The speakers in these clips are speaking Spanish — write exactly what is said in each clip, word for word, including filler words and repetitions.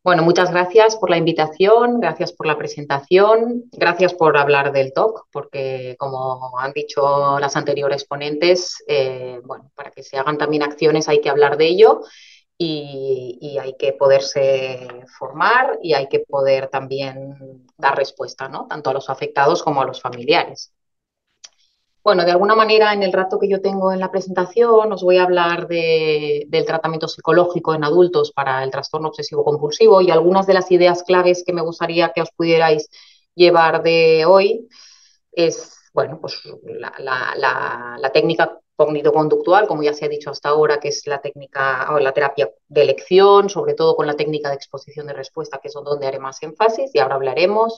Bueno, muchas gracias por la invitación, gracias por la presentación, gracias por hablar del T O C, porque como han dicho las anteriores ponentes, eh, bueno, para que se hagan también acciones hay que hablar de ello y, y hay que poderse formar y hay que poder también dar respuesta, ¿no? Tanto a los afectados como a los familiares. Bueno, de alguna manera, en el rato que yo tengo en la presentación, os voy a hablar de, del tratamiento psicológico en adultos para el trastorno obsesivo-compulsivo y algunas de las ideas claves que me gustaría que os pudierais llevar de hoy es, bueno, pues la, la, la, la técnica cognitivo-conductual, como ya se ha dicho hasta ahora, que es la técnica o la terapia de elección, sobre todo con la técnica de exposición de respuesta, que es donde haré más énfasis y ahora hablaremos.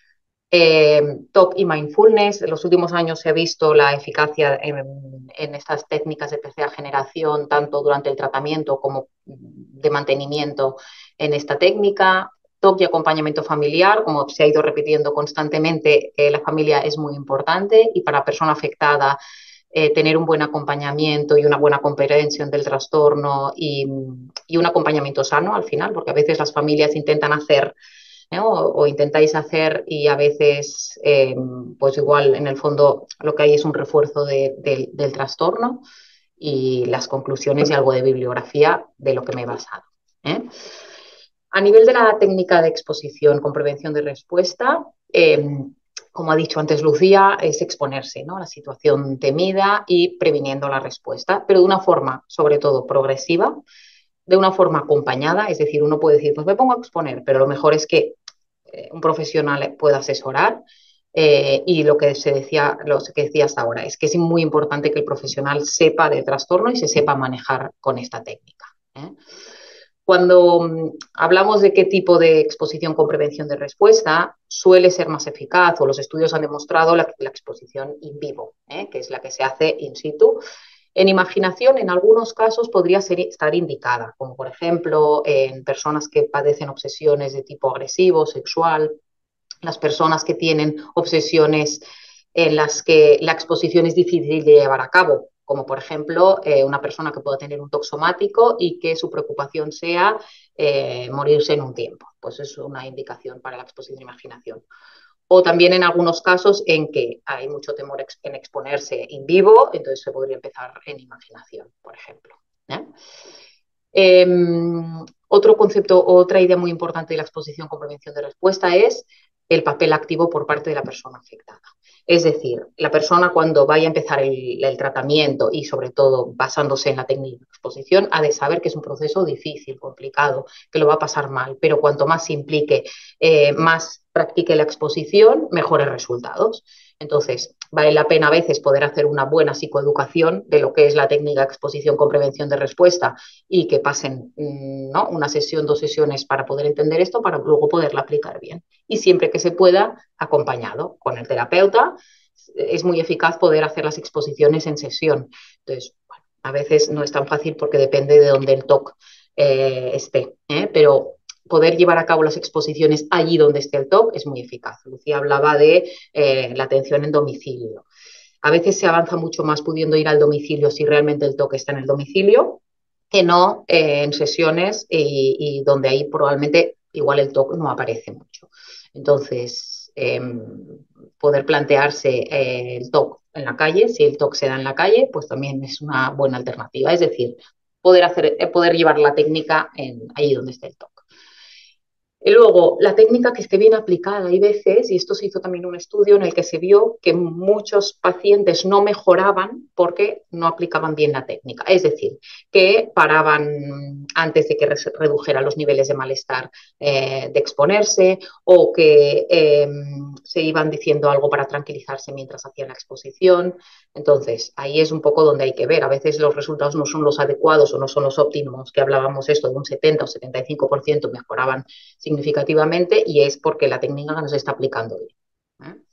Eh, T O C y mindfulness. En los últimos años se ha visto la eficacia en, en estas técnicas de tercera generación, tanto durante el tratamiento como de mantenimiento en esta técnica. T O C y acompañamiento familiar, como se ha ido repitiendo constantemente, eh, la familia es muy importante y para la persona afectada eh, tener un buen acompañamiento y una buena comprensión del trastorno y, y un acompañamiento sano al final, porque a veces las familias intentan hacer ¿eh? o, o, intentáis hacer y a veces, eh, pues igual en el fondo lo que hay es un refuerzo de, de, del trastorno y las conclusiones y algo de bibliografía de lo que me he basado. ¿eh? A nivel de la técnica de exposición con prevención de respuesta, eh, como ha dicho antes Lucía, es exponerse, ¿no?, a la situación temida y previniendo la respuesta, pero de una forma sobre todo progresiva, de una forma acompañada, es decir, uno puede decir, pues me pongo a exponer, pero lo mejor es que un profesional pueda asesorar. Eh, y lo que se decía, lo que decía hasta ahora, es que es muy importante que el profesional sepa del trastorno y se sepa manejar con esta técnica. ¿eh? Cuando um, hablamos de qué tipo de exposición con prevención de respuesta, suele ser más eficaz, o los estudios han demostrado la, la exposición in vivo, ¿eh? que es la que se hace in situ. En imaginación, en algunos casos, podría ser, estar indicada, como por ejemplo en personas que padecen obsesiones de tipo agresivo, sexual, las personas que tienen obsesiones en las que la exposición es difícil de llevar a cabo, como por ejemplo eh, una persona que pueda tener un toxomático y que su preocupación sea eh, morirse en un tiempo. Pues es una indicación para la exposición de imaginación. O también en algunos casos en que hay mucho temor en exponerse in vivo, entonces se podría empezar en imaginación, por ejemplo. ¿eh? Eh, otro concepto, otra idea muy importante de la exposición con prevención de respuesta es el papel activo por parte de la persona afectada. Es decir, la persona cuando vaya a empezar el, el tratamiento y sobre todo basándose en la técnica de exposición ha de saber que es un proceso difícil, complicado, que lo va a pasar mal, pero cuanto más se implique, eh, más practique la exposición, mejores resultados. Entonces, vale la pena a veces poder hacer una buena psicoeducación de lo que es la técnica de exposición con prevención de respuesta y que pasen, ¿no?, una sesión, dos sesiones para poder entender esto, para luego poderla aplicar bien. Y siempre que se pueda, acompañado con el terapeuta, es muy eficaz poder hacer las exposiciones en sesión. Entonces, bueno, a veces no es tan fácil porque depende de dónde el T O C eh, esté, ¿eh? pero poder llevar a cabo las exposiciones allí donde esté el T O C es muy eficaz. Lucía hablaba de eh, la atención en domicilio. A veces se avanza mucho más pudiendo ir al domicilio si realmente el T O C está en el domicilio, que no eh, en sesiones y, y donde ahí probablemente igual el T O C no aparece mucho. Entonces, eh, poder plantearse eh, el T O C en la calle, si el T O C se da en la calle, pues también es una buena alternativa. Es decir, poder, hacer, poder llevar la técnica en, ahí donde esté el T O C. Y luego, la técnica que esté bien aplicada, hay veces, y esto se hizo también un estudio en el que se vio que muchos pacientes no mejoraban porque no aplicaban bien la técnica. Es decir, que paraban antes de que redujera los niveles de malestar eh, de exponerse o que eh, se iban diciendo algo para tranquilizarse mientras hacían la exposición. Entonces, ahí es un poco donde hay que ver. A veces los resultados no son los adecuados o no son los óptimos, que hablábamos esto de un setenta o setenta y cinco por ciento mejoraban significativamente y es porque la técnica no se está aplicando bien. ¿eh?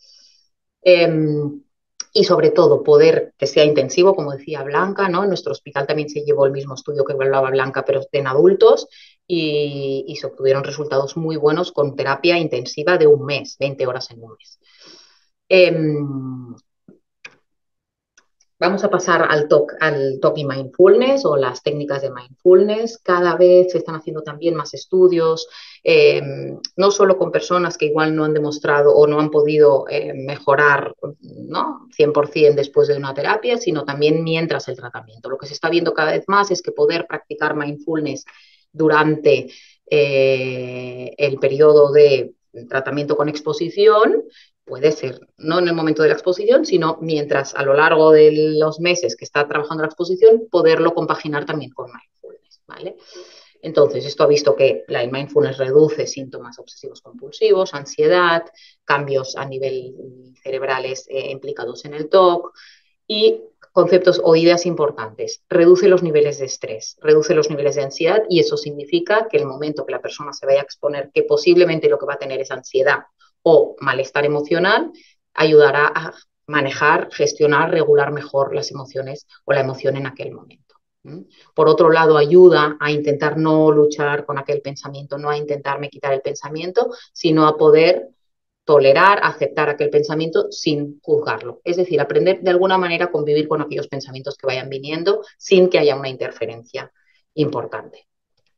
Eh, y sobre todo poder que sea intensivo, como decía Blanca, ¿no? En nuestro hospital también se llevó el mismo estudio que hablaba Blanca, pero en adultos, y, y se obtuvieron resultados muy buenos con terapia intensiva de un mes, veinte horas en un mes. Eh, Vamos a pasar al talk, al talk y mindfulness o las técnicas de mindfulness. Cada vez se están haciendo también más estudios, eh, no solo con personas que igual no han demostrado o no han podido eh, mejorar, ¿no?, cien por ciento después de una terapia, sino también mientras el tratamiento. Lo que se está viendo cada vez más es que poder practicar mindfulness durante eh, el periodo de tratamiento con exposición puede ser no en el momento de la exposición, sino mientras a lo largo de los meses que está trabajando la exposición, poderlo compaginar también con mindfulness, ¿vale? Entonces, esto ha visto que la mindfulness reduce síntomas obsesivos compulsivos, ansiedad, cambios a nivel cerebrales eh, implicados en el T O C y conceptos o ideas importantes. Reduce los niveles de estrés, reduce los niveles de ansiedad y eso significa que el momento que la persona se vaya a exponer, que posiblemente lo que va a tener es ansiedad o malestar emocional, ayudará a manejar, gestionar, regular mejor las emociones o la emoción en aquel momento. Por otro lado, ayuda a intentar no luchar con aquel pensamiento, no a intentarme quitar el pensamiento, sino a poder tolerar, aceptar aquel pensamiento sin juzgarlo. Es decir, aprender de alguna manera a convivir con aquellos pensamientos que vayan viniendo sin que haya una interferencia importante.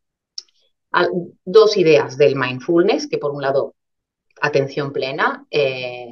Dos ideas del mindfulness, que por un lado, atención plena. Eh,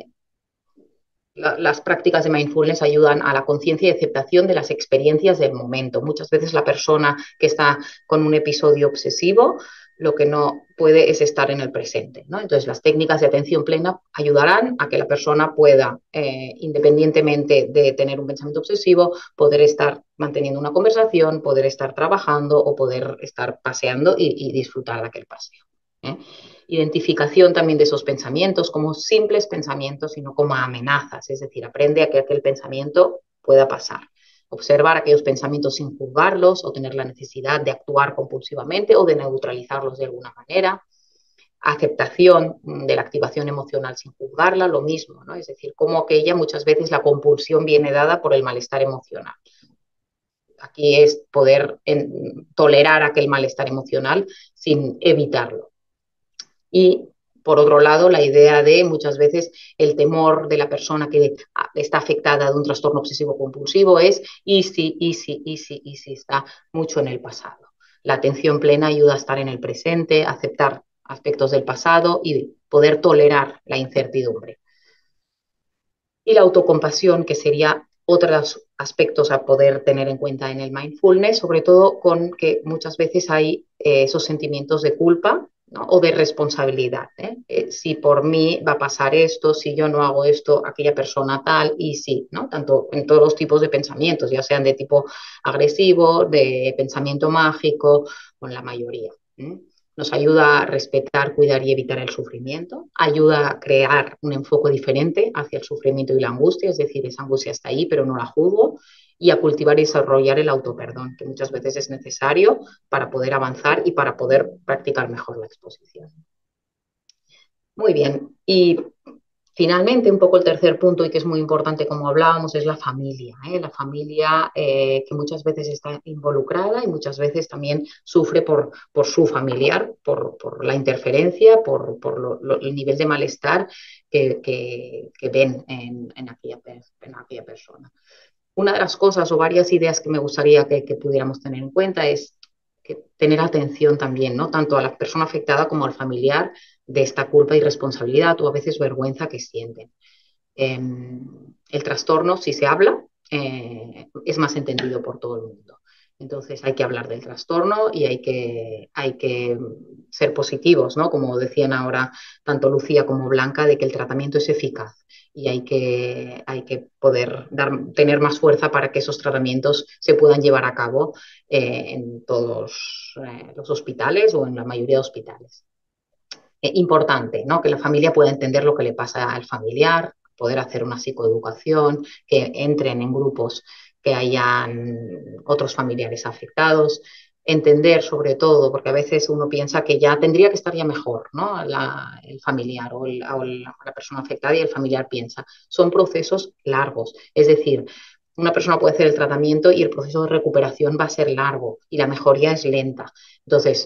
la, las prácticas de mindfulness ayudan a la conciencia y aceptación de las experiencias del momento. Muchas veces la persona que está con un episodio obsesivo lo que no puede es estar en el presente, ¿no? Entonces, las técnicas de atención plena ayudarán a que la persona pueda, eh, independientemente de tener un pensamiento obsesivo, poder estar manteniendo una conversación, poder estar trabajando o poder estar paseando y, y disfrutar de aquel paseo, ¿eh? Identificación también de esos pensamientos como simples pensamientos y no como amenazas, es decir, aprende a que aquel pensamiento pueda pasar. Observar aquellos pensamientos sin juzgarlos o tener la necesidad de actuar compulsivamente o de neutralizarlos de alguna manera. Aceptación de la activación emocional sin juzgarla, lo mismo, ¿no? Es decir, como aquella muchas veces la compulsión viene dada por el malestar emocional. Aquí es poder en, tolerar aquel malestar emocional sin evitarlo. Y por otro lado, la idea de muchas veces el temor de la persona que está afectada de un trastorno obsesivo compulsivo es y si, y si, y si, y si está mucho en el pasado. La atención plena ayuda a estar en el presente, a aceptar aspectos del pasado y poder tolerar la incertidumbre. Y la autocompasión, que sería otros aspectos a poder tener en cuenta en el mindfulness, sobre todo con que muchas veces hay eh, esos sentimientos de culpa, ¿no?, o de responsabilidad. ¿eh? Eh, si por mí va a pasar esto, si yo no hago esto, aquella persona tal, y sí, ¿no? Tanto en todos los tipos de pensamientos, ya sean de tipo agresivo, de pensamiento mágico, o en la mayoría. ¿eh? Nos ayuda a respetar, cuidar y evitar el sufrimiento, ayuda a crear un enfoque diferente hacia el sufrimiento y la angustia, es decir, esa angustia está ahí, pero no la juzgo, y a cultivar y desarrollar el autoperdón, que muchas veces es necesario para poder avanzar y para poder practicar mejor la exposición. Muy bien, y finalmente, un poco el tercer punto, y que es muy importante, como hablábamos, es la familia. ¿eh? La familia eh, que muchas veces está involucrada y muchas veces también sufre por, por su familiar, por, por la interferencia, por, por lo, lo, el nivel de malestar que, que, que ven en, en, aquella, en aquella persona. Una de las cosas o varias ideas que me gustaría que, que pudiéramos tener en cuenta es que tener atención también, ¿no?, tanto a la persona afectada como al familiar, de esta culpa y responsabilidad o a veces vergüenza que sienten. Eh, el trastorno, si se habla, eh, es más entendido por todo el mundo. Entonces hay que hablar del trastorno y hay que, hay que ser positivos, ¿no? Como decían ahora tanto Lucía como Blanca, de que el tratamiento es eficaz y hay que, hay que poder dar, tener más fuerza para que esos tratamientos se puedan llevar a cabo eh, en todos eh, los hospitales o en la mayoría de hospitales. Eh, importante, ¿no?, que la familia pueda entender lo que le pasa al familiar, poder hacer una psicoeducación, que entren en grupos que hayan otros familiares afectados, entender sobre todo, porque a veces uno piensa que ya tendría que estar ya mejor, ¿no?, la, el familiar o, el, o la, la persona afectada, y el familiar piensa. Son procesos largos, es decir, una persona puede hacer el tratamiento y el proceso de recuperación va a ser largo y la mejoría es lenta. Entonces,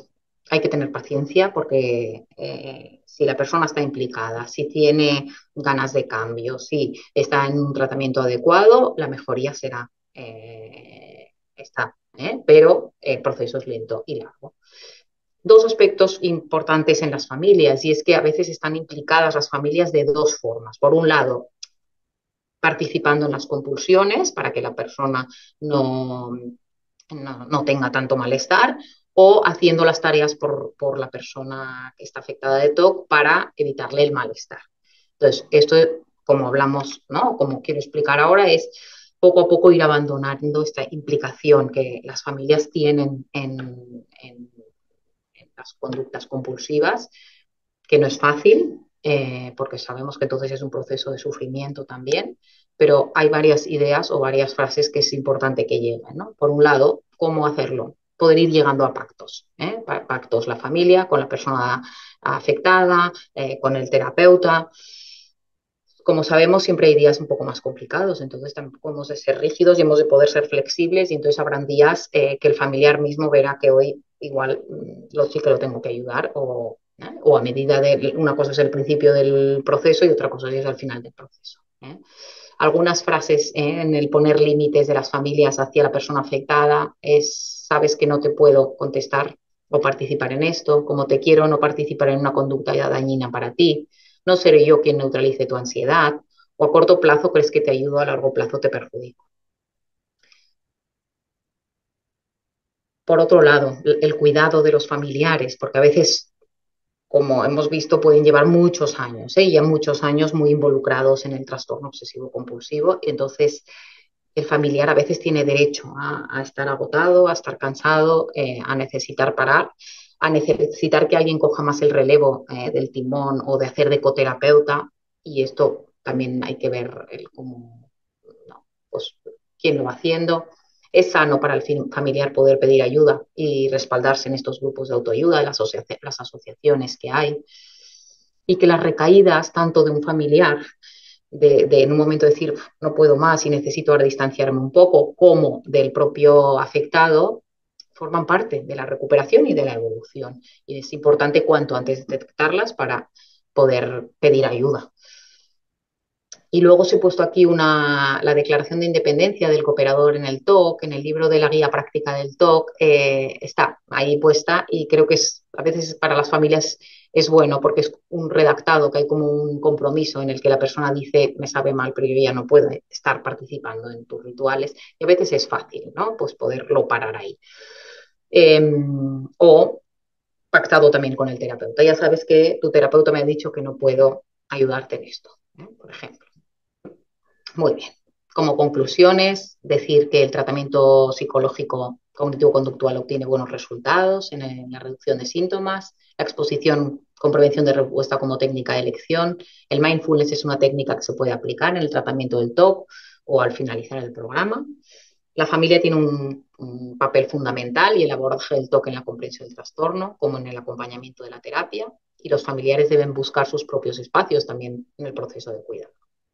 hay que tener paciencia porque eh, si la persona está implicada, si tiene ganas de cambio, si está en un tratamiento adecuado, la mejoría será eh, está, ¿eh? Pero el proceso es lento y largo. Dos aspectos importantes en las familias y es que a veces están implicadas las familias de dos formas. Por un lado, participando en las compulsiones para que la persona no, no, no tenga tanto malestar o haciendo las tareas por, por, la persona que está afectada de T O C para evitarle el malestar. Entonces, esto, como hablamos, ¿no? Como quiero explicar ahora, es poco a poco ir abandonando esta implicación que las familias tienen en, en, en las conductas compulsivas, que no es fácil, eh, porque sabemos que entonces es un proceso de sufrimiento también, pero hay varias ideas o varias frases que es importante que lleguen, ¿no? Por un lado, ¿cómo hacerlo? Poder ir llegando a pactos, ¿eh? Pactos la familia, con la persona afectada, eh, con el terapeuta. Como sabemos, siempre hay días un poco más complicados, entonces tampoco hemos de ser rígidos y hemos de poder ser flexibles y entonces habrán días eh, que el familiar mismo verá que hoy igual mm, lo sí que lo tengo que ayudar o, ¿eh? O a medida de una cosa es el principio del proceso y otra cosa es al final del proceso. ¿eh? Algunas frases ¿eh? en el poner límites de las familias hacia la persona afectada es, sabes que no te puedo contestar o participar en esto, como te quiero no participar en una conducta ya dañina para ti, no seré yo quien neutralice tu ansiedad, o a corto plazo crees que te ayudo, a largo plazo te perjudico. Por otro lado, el cuidado de los familiares, porque a veces, como hemos visto, pueden llevar muchos años, ¿eh? ya muchos años muy involucrados en el trastorno obsesivo compulsivo, entonces el familiar a veces tiene derecho a, a estar agotado, a estar cansado, eh, a necesitar parar, a necesitar que alguien coja más el relevo eh, del timón o de hacer de coterapeuta, y esto también hay que ver el cómo, no, pues, quién lo va haciendo. Es sano para el familiar poder pedir ayuda y respaldarse en estos grupos de autoayuda, las, asocia las asociaciones que hay, y que las recaídas tanto de un familiar de, de, en un momento decir no puedo más y necesito ahora distanciarme un poco, como del propio afectado, forman parte de la recuperación y de la evolución. Y es importante cuanto antes detectarlas para poder pedir ayuda. Y luego os he puesto aquí una, la declaración de independencia del cooperador en el T O C, en el libro de la guía práctica del T O C, eh, está ahí puesta y creo que es, a veces para las familias es bueno porque es un redactado, que hay como un compromiso en el que la persona dice me sabe mal, pero yo ya no puedo estar participando en tus rituales y a veces es fácil, ¿no? Pues poderlo parar ahí. Eh, o pactado también con el terapeuta. Ya sabes que tu terapeuta me ha dicho que no puedo ayudarte en esto, ¿eh? Por ejemplo. Muy bien. Como conclusiones, decir que el tratamiento psicológico cognitivo-conductual obtiene buenos resultados en, en la reducción de síntomas, la exposición con prevención de respuesta como técnica de elección, el mindfulness es una técnica que se puede aplicar en el tratamiento del T O C o al finalizar el programa. La familia tiene un, un papel fundamental y el abordaje del T O C en la comprensión del trastorno, como en el acompañamiento de la terapia, y los familiares deben buscar sus propios espacios también en el proceso de cuidado.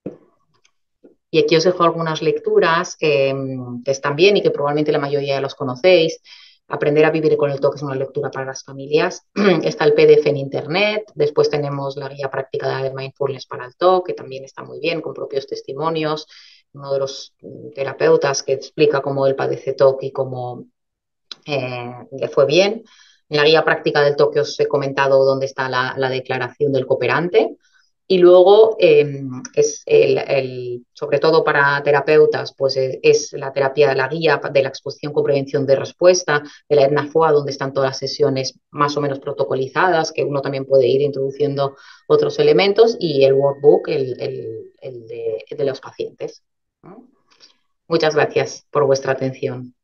Y aquí os dejo algunas lecturas eh, que están bien y que probablemente la mayoría ya los conocéis. Aprender a vivir con el T O C es una lectura para las familias. Está el P D F en internet. Después tenemos la guía práctica de mindfulness para el T O C, que también está muy bien, con propios testimonios. Uno de los terapeutas que explica cómo él padece T O C y cómo eh, le fue bien. En la guía práctica del T O C os he comentado dónde está la, la declaración del cooperante. Y luego, eh, es el, el, sobre todo para terapeutas, pues es, es la terapia, la guía de la exposición con prevención de respuesta, de la Edna Foa, donde están todas las sesiones más o menos protocolizadas, que uno también puede ir introduciendo otros elementos, y el workbook, el, el, el, de, el de los pacientes. ¿no? Muchas gracias por vuestra atención.